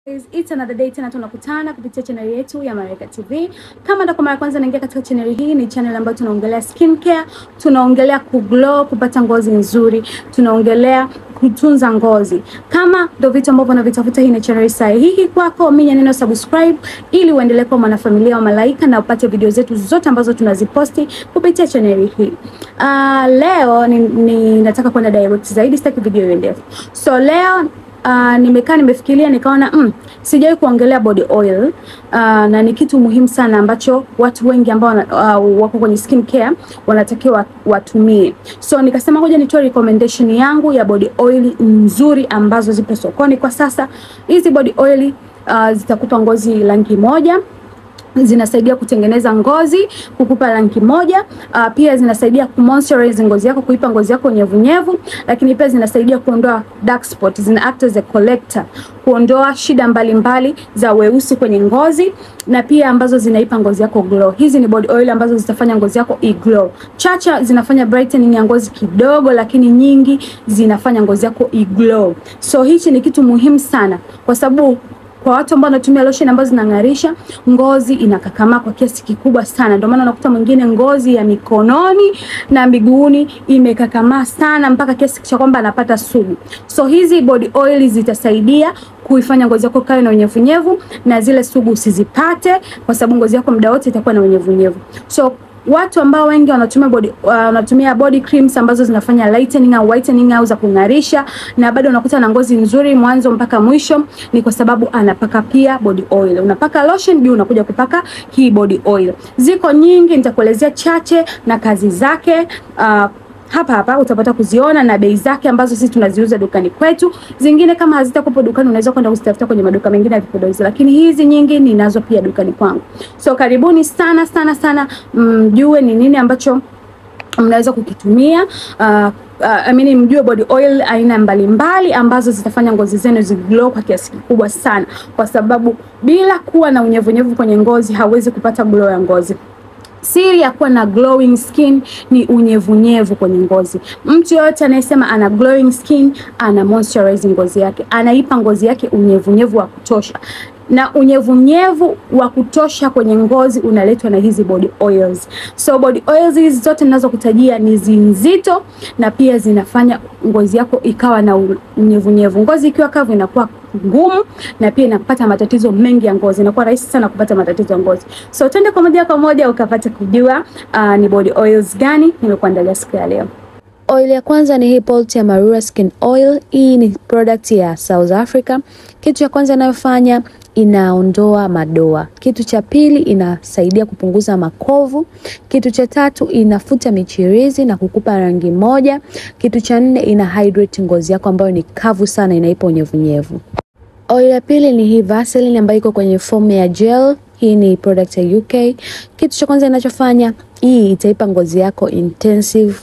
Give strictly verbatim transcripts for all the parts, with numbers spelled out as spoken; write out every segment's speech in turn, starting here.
It's another day tena tunakutana kupitia channel yetu ya Mareka T V. Kama ndo kwa mara kwanza naingia katika channel hii, ni channel ambayo tunaongelea skincare, tunaongelea kuglow, kupata ngozi nzuri, tunaongelea kutunza ngozi. Kama ndo vitu ambavyo unavitafuta, hii ni channel sahihi kwako. Minya neno subscribe ili uendelee kuwa mwanafamilia wa Malaika na upate video zetu zote ambazo tunaziposti kupitia channel hii. Uh, leo ni, ni nataka kwenda direct zaidi, sitaki video iwe ndefu. So leo Uh, nimekaa nimefikiria nikaona mm, sijai kuongelea body oil uh, na ni kitu muhimu sana ambacho watu wengi ambao uh, wako kwenye skincare wanatakiwa watumie. So nikasema ngoja nitoe recommendation yangu ya body oil nzuri ambazo zipo sokoni kwa sasa. Hizi body oil uh, zitakupa ngozi rangi moja, zinasaidia kutengeneza ngozi, kukupa rangi moja, uh, pia zinasaidia kumoisturize ngozi yako, kuipa ngozi yako unyevunyevu, lakini pia zinasaidia kuondoa dark spot, zina act as a collector, kuondoa shida mbalimbali mbali za weusi kwenye ngozi, na pia ambazo zinaipa ngozi yako glow. Hizi ni body oil ambazo zitafanya ngozi yako i-glow. Chacha zinafanya brightening ya ngozi kidogo, lakini nyingi zinafanya ngozi yako i-glow. So hichi ni kitu muhimu sana kwa sababu kwa watu ambao wanatumia lotion ambazo zinang'arisha, ngozi inakakamaa kwa kiasi kikubwa sana. Ndio maana unakuta mwingine ngozi ya mikononi na miguuni imekakamaa sana mpaka kiasi cha kwamba anapata sugu. So hizi body oil zitasaidia kuifanya ngozi yako kae na unyevunyevu na zile sugu usizipate, kwa sababu ngozi yako muda wote itakuwa na unyevunyevu. So watu ambao wengi wanatumia body uh, wanatumia body creams ambazo zinafanya lightening au whitening au za kungarisha, na bado unakuta na ngozi nzuri mwanzo mpaka mwisho, ni kwa sababu anapaka pia body oil. Unapaka lotion juu unakuja kupaka hii body oil. Ziko nyingi, nitakuelezea chache na kazi zake uh, hapa hapa utapata kuziona na bei zake ambazo sisi tunaziuza dukani kwetu. Zingine kama hazitakupo dukani unaweza kwenda kuzitafuta kwenye maduka mengine ya vipodozi, lakini hizi nyingi ninazo pia dukani kwangu. So karibuni sana sana sana, mjue ni nini ambacho mnaweza kukitumia. Uh, Uh, I mean mjue body oil aina mbalimbali ambazo zitafanya ngozi zenu ziglow kwa kiasi kikubwa sana, kwa sababu bila kuwa na unyevunyevu kwenye ngozi hauwezi kupata glow ya ngozi. Siri ya kuwa na glowing skin ni unyevunyevu kwenye ngozi. Mtu yote anayesema ana glowing skin ana moisturize ngozi yake, anaipa ngozi yake unyevunyevu wa kutosha. Na unyevunyevu wa kutosha kwenye ngozi unaletwa na hizi body oils. So body oils hizi zote ninazokutajia ni nzito na pia zinafanya ngozi yako ikawa na unyevunyevu. Ngozi ikiwa kavu inakuwa ngumu na pia inapata matatizo mengi ya ngozi, inakuwa rahisi sana kupata matatizo ya ngozi. So twende kwa moja kwa moja ukapata kujua uh, ni body oils gani nimekuandalia siku ya leo. Oil ya kwanza ni hii Polti Marura Skin Oil. Hii ni product ya South Africa. Kitu cha kwanza inayofanya, inaondoa madoa. Kitu cha pili, inasaidia kupunguza makovu. Kitu cha tatu, inafuta michirizi na kukupa rangi moja. Kitu cha nne, ina hydrate ngozi yako ambayo ni kavu sana, inaipa unyevunyevu. Oil ya pili ni hii Vaseline ambayo iko kwenye form ya gel. Hii ni product ya U K. Kitu cha kwanza inachofanya, hii itaipa ngozi yako intensive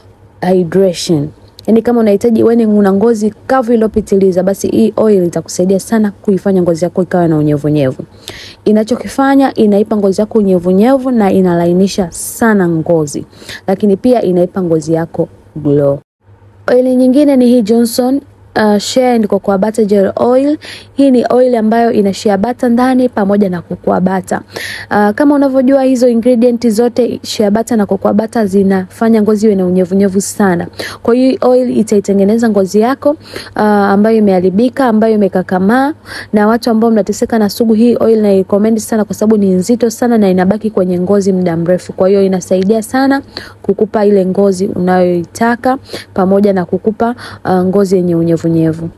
hydration. Yaani kama unahitaji wewe una ngozi kavu iliyopitiliza, basi hii oil itakusaidia sana kuifanya ngozi yako ikawa na unyevunyevu. Inachokifanya, inaipa ngozi yako unyevunyevu na inalainisha sana ngozi, lakini pia inaipa ngozi yako glow. Oil nyingine ni hii Johnson Uh, shea and cocoa butter gel oil. Hii ni oil ambayo ina shea butter ndani pamoja na cocoa butter. Uh, kama unavyojua hizo ingredients zote, shea butter na cocoa butter zinafanya ngozi iwe na unyevunyevu sana. Kwa hiyo oil itaitengeneza ngozi yako uh, ambayo imeharibika, ambayo imekakamaa, na watu ambao mnateseka na sugu, hii oil na recommend sana kwa sababu ni nzito sana na inabaki kwenye ngozi muda mrefu. Kwa hiyo inasaidia sana kukupa ile ngozi unayoitaka pamoja na kukupa uh, ngozi yenye unyevu nyevu.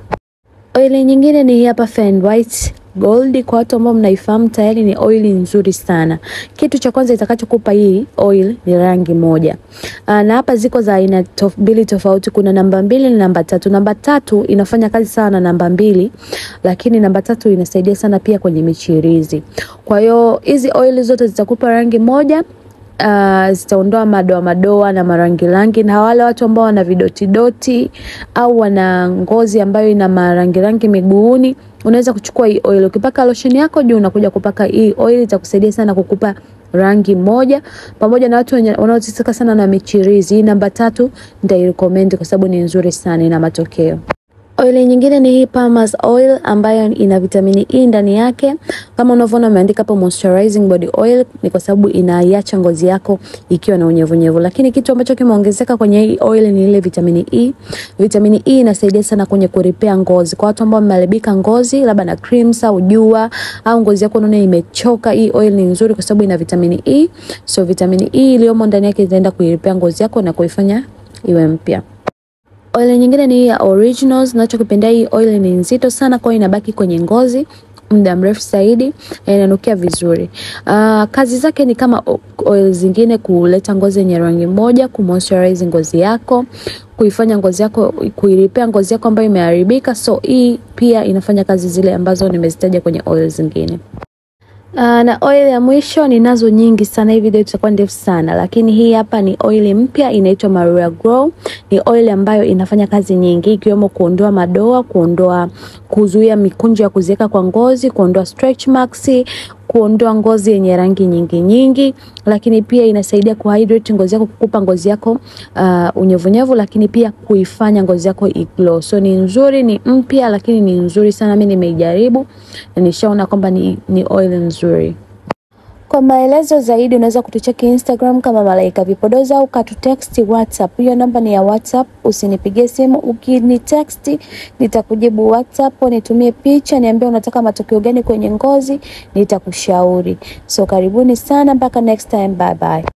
Oil nyingine ni hapa Fair and White Gold. Kwa watu ambao mnaifahamu tayari, ni oil nzuri sana. Kitu cha kwanza itakachokupa hii oil ni rangi moja. Aa, na hapa ziko za aina tof, mbili tofauti. Kuna namba mbili na namba tatu. Namba tatu inafanya kazi sana na namba mbili, lakini namba tatu inasaidia sana pia kwenye michirizi. Kwa hiyo hizi oil zote zitakupa rangi moja. Uh, zitaondoa madoa madoa na marangi rangi, na wale watu ambao wana vidoti doti au wana ngozi ambayo ina marangi rangi miguuni, unaweza kuchukua hii oil, ukipaka lotion yako juu unakuja kupaka hii oil, itakusaidia sana kukupa rangi moja. Pamoja na watu wanaoteseka sana na michirizi, hii namba tatu ndio recommend kwa sababu ni nzuri sana, ina matokeo. Oil nyingine ni hii Palmer's oil ambayo ina vitamini E ndani yake. Kama unavyoona ameandika hapo moisturizing body oil, ni kwa sababu inaiacha ngozi yako ikiwa na unyevunyevu. Lakini kitu ambacho kimeongezeka kwenye hii oil ni ile vitamini E. Vitamini E inasaidia sana kwenye kurepair ngozi. Kwa watu ambao wameharibika ngozi, labda na creams au jua au ngozi yako unaona imechoka, hii oil ni nzuri kwa sababu ina vitamini E. So vitamini E iliyomo ndani yake itaenda kuirepair ngozi yako na kuifanya iwe mpya. Oil nyingine ni ya Originals. Ninachokipenda hii oil ni nzito sana, kwa hiyo inabaki kwenye ngozi muda mrefu zaidi na inanukia vizuri. Uh, kazi zake ni kama oil zingine, kuleta ngozi yenye rangi moja, kumoisturize ngozi yako, kuifanya ngozi yako, kuiripea ngozi yako ambayo imeharibika. So hii pia inafanya kazi zile ambazo nimezitaja kwenye oil zingine. Uh, na oil ya mwisho ninazo nyingi sana, hii video itakuwa ndefu sana, lakini hii hapa ni oil mpya inaitwa Marura Glow. Ni oil ambayo inafanya kazi nyingi ikiwemo kuondoa madoa, kuondoa kuzuia mikunjo ya kuzieka kwa ngozi, kuondoa stretch marks, kuondoa ngozi yenye rangi nyingi nyingi, lakini pia inasaidia kuhydrate ngozi yako, kukupa ngozi yako uh, unyevunyevu, lakini pia kuifanya ngozi yako iglow. So ni nzuri, ni mpya, lakini ni nzuri sana. Mimi nimeijaribu na nishaona kwamba ni, ni oil nzuri. Kwa maelezo zaidi unaweza kutucheki Instagram kama Malaika Vipodozi au katutext WhatsApp. Hiyo namba ni ya WhatsApp, usinipigie simu. Ukinitext nitakujibu WhatsApp, nitumie picha, niambie unataka matokeo gani kwenye ngozi, nitakushauri. So karibuni sana, mpaka next time, bye bye.